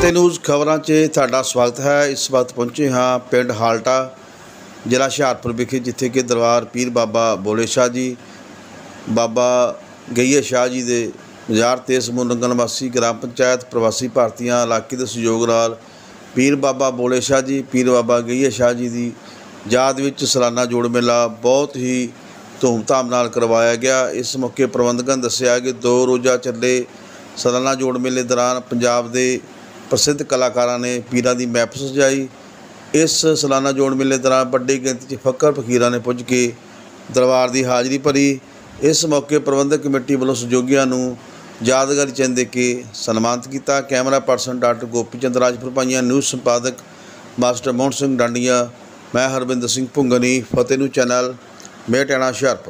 फतेह news खबरों से तुहाडा स्वागत है। इस वक्त पहुँचे हाँ पिंड हालटा जिला हुशियारपुर विखे, जिथे कि दरबार पीर बाबा बोले शाह जी, बाबा गईया शाह जी के मजार ते समूह नंगल वासी ग्राम पंचायत प्रवासी भारतीय इलाके के सहयोग नाल पीर बाबा बोले शाह जी, पीर बाबा गईया शाह जी की याद विच सालाना जोड़ मेला बहुत ही धूमधाम नाल करवाया गया। इस मौके प्रबंधकां दस्सिया कि 2 रोज़ा चले सालाना जोड़ मेले दौरान पंजाब के प्रसिद्ध कलाकारां ने पीरां की महफिल सजाई। इस सालाना जोड़ मेले दौरान बड़ी गिनती फ़कर फकीरां ने पुज के दरबार की हाज़री भरी। इस मौके प्रबंधक कमेटी वालों सहयोगियों नूं यादगारी चिन्ह दे के सन्मानित किया। Camera person doctor Gopi Chand Rajpur Bhaiyan, news संपादक मास्टर मोहन सिंह डांडिया, मैं हरविंदर सिंह भुंगनी, फतेह न्यूज़ चैनल मेहटाणा हुशियारपुर।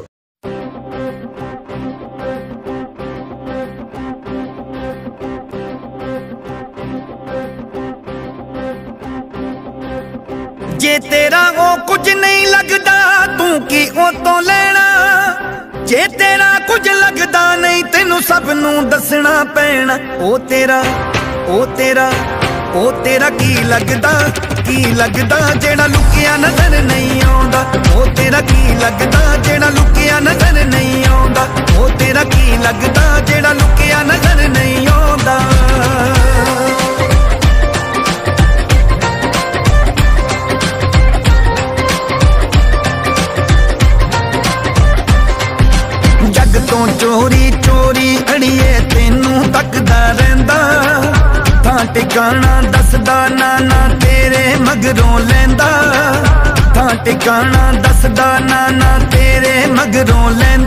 जे तेरा वो कुछ नहीं लगता तू की ओ तो लेना, जे तेरा कुछ लगता नहीं तेनू सब नू दसना पैना। ओ तेरा की लगता जेड़ा लुकिया नजर नहीं आउंदा। ओ तेरा की लगता जेड़ा लुकिया नजर नहीं आउंदा। ओ तेरा की लगता जेड़ा लुकिया नजर नहीं आउंदा। तो चोरी चोरी अड़िए तेनू तकदा रहिंदा, थां टिकाणा दसदा नाना तेरे मगरों लैंदा। थां टिकाणा दसदा नाना तेरे मगरों लैंदा।